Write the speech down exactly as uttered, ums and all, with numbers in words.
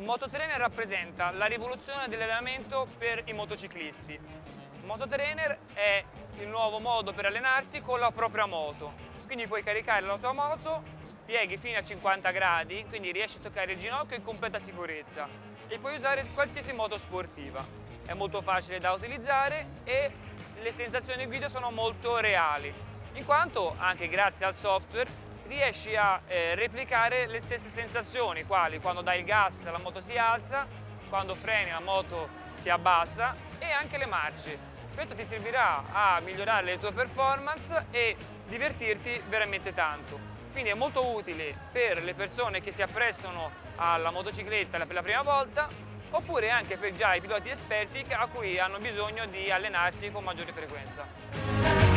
Mototrainer rappresenta la rivoluzione dell'allenamento per i motociclisti. Mototrainer è il nuovo modo per allenarsi con la propria moto. Quindi puoi caricare la tua moto, pieghi fino a cinquanta gradi, quindi riesci a toccare il ginocchio in completa sicurezza e puoi usare qualsiasi moto sportiva. È molto facile da utilizzare e le sensazioni guida sono molto reali, in quanto anche grazie al software riesci a eh, replicare le stesse sensazioni, quali quando dai il gas la moto si alza, quando freni la moto si abbassa e anche le marce. Questo ti servirà a migliorare le tue performance e divertirti veramente tanto. Quindi è molto utile per le persone che si apprestano alla motocicletta per la prima volta, oppure anche per già i piloti esperti a cui hanno bisogno di allenarsi con maggiore frequenza.